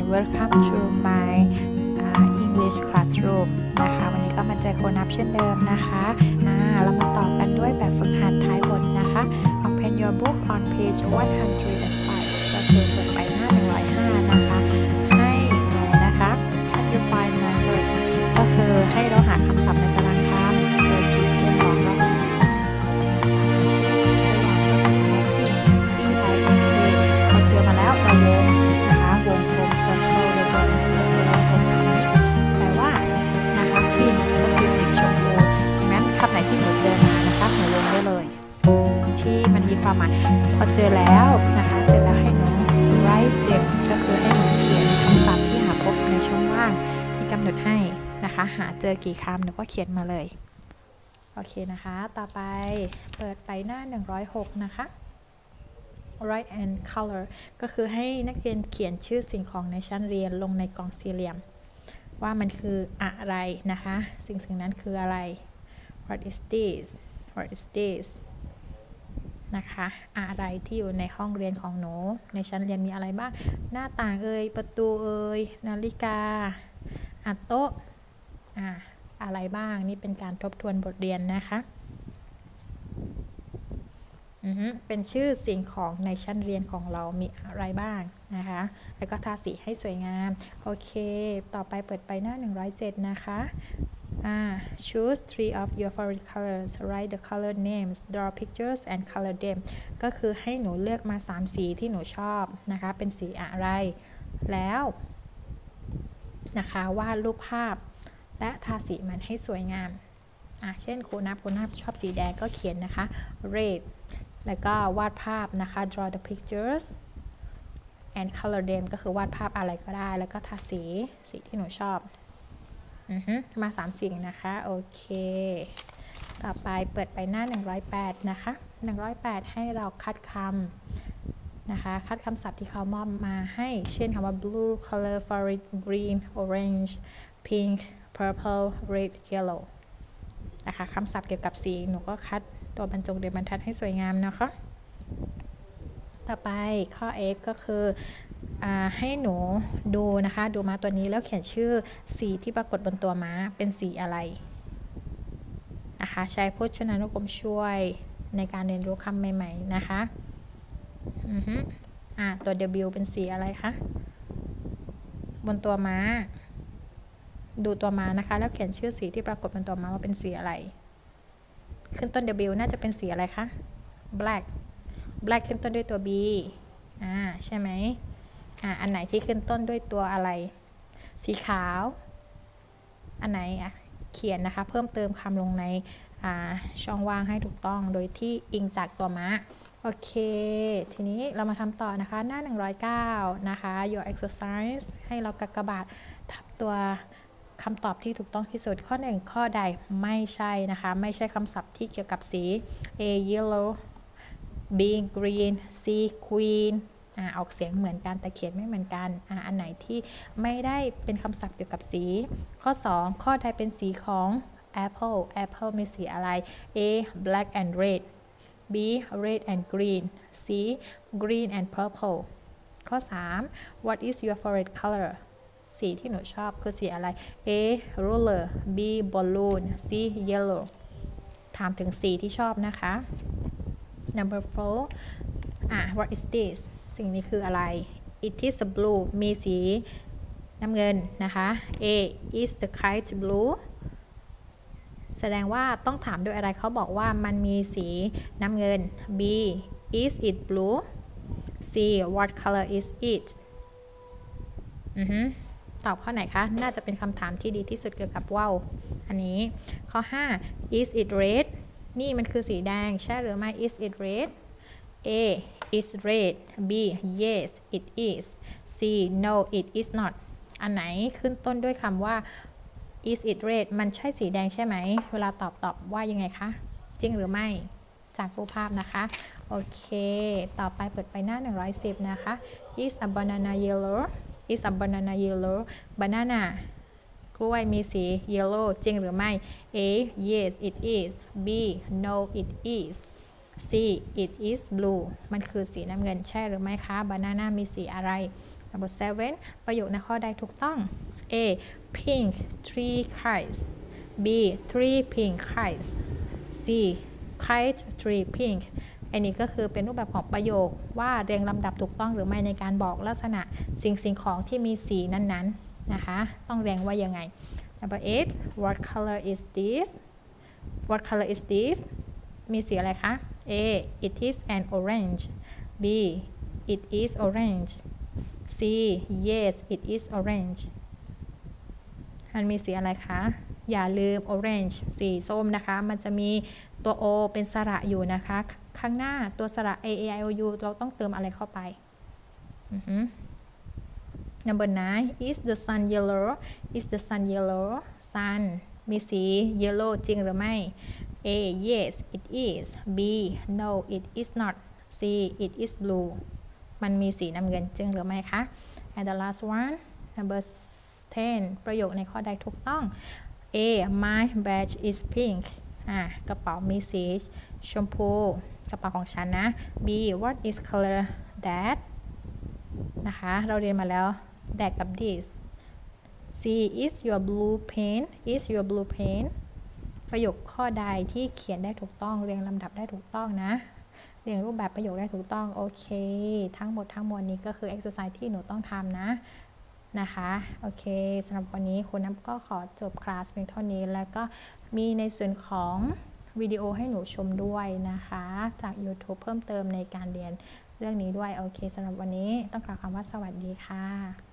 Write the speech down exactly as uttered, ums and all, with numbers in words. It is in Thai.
welcome to my uh, English classroom นะคะวันนี้ก็มาเจอโคนับเช่นเดิมนะคะอ่าเรามาต่อกันด้วยแบบฝึกหัดท้ายบทนะคะ Open your book on page one hundred five ก็คือเปิดไปหน้าหนึ่งร้อยห้านะคะให้นะคะ Can you find my words ก็คือให้เราหาคำศัพท์ในตารางคำโดยขีดเส้นบอกเราเราวงนะคะวงกลม circle the words ก็คือเราวงคำนี้แปลว่านะคะพิมพ์ก็คือสีชมพูดังนั้นคำไหนที่หนูเจอมานะคะหนูวงได้เลยที่มันมีความหมายพอเจอแล้วนะคะเสร็จแล้วให้หนู write them ก็คือให้หนูเขียนคำศัพท์ที่หาพบในช่องว่างที่กำหนดให้นะคะหาเจอกี่คำหนูก็เขียนมาเลยโอเคนะคะต่อไปเปิดไปหน้าหนึ่งร้อยหกนะคะwrite and color ก็คือให้นักเรียนเขียนชื่อสิ่งของในชั้นเรียนลงในกล่องสี่เหลี่ยมว่ามันคืออะไรนะคะสิ่งสิ่งนั้นคืออะไร what is this what is this นะคะอะไรที่อยู่ในห้องเรียนของหนูในชั้นเรียนมีอะไรบ้างหน้าต่างเอ่ยประตูเอ่ยนาฬิกาอ่ะโต๊ะอ่ะอะไรบ้างนี่เป็นการทบทวนบทเรียนนะคะเป็นชื่อสิ่งของในชั้นเรียนของเรามีอะไรบ้างนะคะแล้วก็ทาสีให้สวยงามโอเคต่อไปเปิดไปหน้าหนึ่งร้อยเจ็ดนะคะอ่า choose three of your favorite colors write the color names draw pictures and color them ก็คือให้หนูเลือกมาสามสีที่หนูชอบนะคะเป็นสีอะไรแล้วนะคะวาดรูปภาพและทาสีมันให้สวยงามอ่ะเช่นครูนับครูนับชอบสีแดงก็เขียนนะคะ redแล้วก็วาดภาพนะคะ draw the pictures and color them ก็คือวาดภาพอะไรก็ได้แล้วก็ทาสีสีที่หนูชอบอือฮึมาสามสิ่งนะคะโอเคต่อไปเปิดไปหน้าหนึ่งร้อยแปดนะคะหนึ่งร้อยแปดให้เราคัดคำนะคะคัดคำศัพท์ที่เขามอบมาให้เช่นคำว่า blue color favorite green orange pink purple red yellow นะคะคำศัพท์เกี่ยวกับสีหนูก็คัดตัวบรรจงเรียนบรรทัดให้สวยงามนะคะต่อไปข้อ F ก็คืออ่าให้หนูดูนะคะดูม้าตัวนี้แล้วเขียนชื่อสีที่ปรากฏบนตัวม้าเป็นสีอะไรนะคะใช้พจนานุกรมช่วยในการเรียนรู้คำใหม่ๆนะคะอือฮึอ่าตัว W เป็นสีอะไรคะบนตัวม้าดูตัวม้านะคะแล้วเขียนชื่อสีที่ปรากฏบนตัวม้าว่าเป็นสีอะไรขึ้นต้น W น่าจะเป็นสีอะไรคะ black black ขึ้นต้นด้วยตัว B อ่าใช่ไหมอ่าอันไหนที่ขึ้นต้นด้วยตัวอะไรสีขาวอันไหนอ่ะเขียนนะคะเพิ่มเติมคำลงในอ่าช่องว่างให้ถูกต้องโดยที่อิงจากตัวม้าโอเคทีนี้เรามาทำต่อนะคะหน้าหนึ่งร้อยเก้านะคะ your exercise ให้เรากากบาททับตัวคำตอบที่ถูกต้องที่สุดข้อหนึ่งข้อใดไม่ใช่นะคะไม่ใช่คำศัพท์ที่เกี่ยวกับสี A yellow B green C queen อ่าออกเสียงเหมือนกันแต่เขียนไม่เหมือนกันอ่าอันไหนที่ไม่ได้เป็นคำศัพท์เกี่ยวกับสีข้อสองข้อใดเป็นสีของ apple apple มีสีอะไร A black and red B red and green C green and purple ข้อสาม what is your favorite colorสีที่หนูชอบคือสีอะไร A ruler B balloon C yellow ถามถึงสีที่ชอบนะคะ number four อ่ะ what is this สิ่งนี้คืออะไร it is a blue มีสีน้ำเงินนะคะ A is the kite blue แสดงว่าต้องถามด้วยอะไรเขาบอกว่ามันมีสีน้ำเงิน B is it blue C what color is it อือฮึตอบข้อไหนคะน่าจะเป็นคำถามที่ดีที่สุดเกี่ยวกับว่าวอันนี้ข้อห้า is it red นี่มันคือสีแดงใช่หรือไม่ is it red A is red B yes it is C no it is not อันไหนขึ้นต้นด้วยคำว่า is it red มันใช่สีแดงใช่ไหมเวลาตอบตอบว่ายังไงคะจริงหรือไม่จากรูปภาพนะคะโอเคต่อไปเปิดไปหน้าหนึ่งร้อยสิบนะคะ is a banana yellow is a banana yellow banana กล้วยมีสี yellow จริงหรือไม่ A yes it is B no it is C it is blue มันคือสีน้ำเงินใช่หรือไม่คะ banana มีสีอะไร number seven ประโยคในข้อใดถูกต้อง A pink three kites B three pink kites C kite three pink อันนี้ก็คือเป็นรูปแบบของประโยคว่าเรียงลำดับถูกต้องหรือไม่ในการบอกลักษณะสิ่งสิ่งของที่มีสีนั้นๆนะคะต้องเรียงว่ายังไง number eight what color is this what color is this มีสีอะไรคะ A it is an orange B it is orange C yes it is orange มันมีสีอะไรคะอย่าลืม orange สีส้มนะคะมันจะมีตัว O เป็นสระอยู่นะคะข้างหน้าตัวสระ A A I O U เราต้องเติมอะไรเข้าไป number nine is the sun yellow is the sun yellow sun มีสี yellow จริงหรือไม่ A yes it is B no it is not C it is blue มันมีสีน้ำเงินจริงหรือไม่คะ and the last one number ten ประโยคในข้อใดถูกต้อง A my badge is pink อ่ะกระเป๋ามีสีชมพูกระเป๋าของฉันนะ B what is color that นะคะเราเรียนมาแล้ว that กับ this C is your blue pen is your blue pen ประโยคข้อใดที่เขียนได้ถูกต้องเรียงลำดับได้ถูกต้องนะเรียงรูปแบบประโยคได้ถูกต้องโอเคทั้งหมดทั้งมวลนี้ก็คือ exercise ที่หนูต้องทำนะนะคะโอเคสำหรับวันนี้คุณน้ำก็ขอจบคลาสเพียงเท่านี้แล้วก็มีในส่วนของวิดีโอให้หนูชมด้วยนะคะจาก YouTube เพิ่มเติมในการเรียนเรื่องนี้ด้วยโอเคสำหรับวันนี้ต้องกล่าวคำว่าสวัสดีค่ะ